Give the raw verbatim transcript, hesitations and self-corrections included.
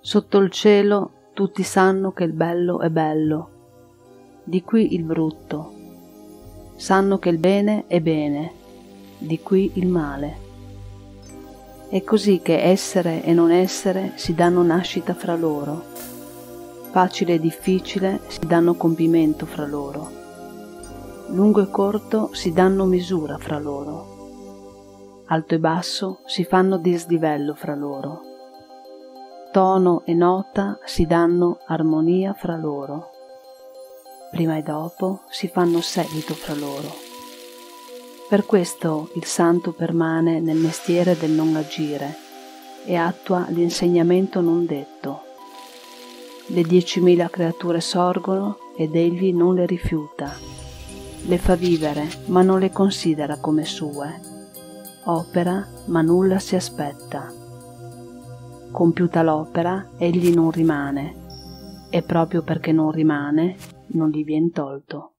Sotto il cielo tutti sanno che il bello è bello, di qui il brutto. Sanno che il bene è bene, di qui il male. È così che essere e non essere si danno nascita fra loro. Facile e difficile si danno compimento fra loro. Lungo e corto si danno misura fra loro. Alto e basso si fanno dislivello fra loro. Tono e nota si danno armonia fra loro. Prima e dopo si fanno seguito fra loro. Per questo il santo permane nel mestiere del non agire e attua l'insegnamento non detto. Le diecimila creature sorgono ed egli non le rifiuta. Le fa vivere, ma non le considera come sue. Opera, ma nulla si aspetta. Compiuta l'opera, egli non rimane, e proprio perché non rimane, non gli vien tolto.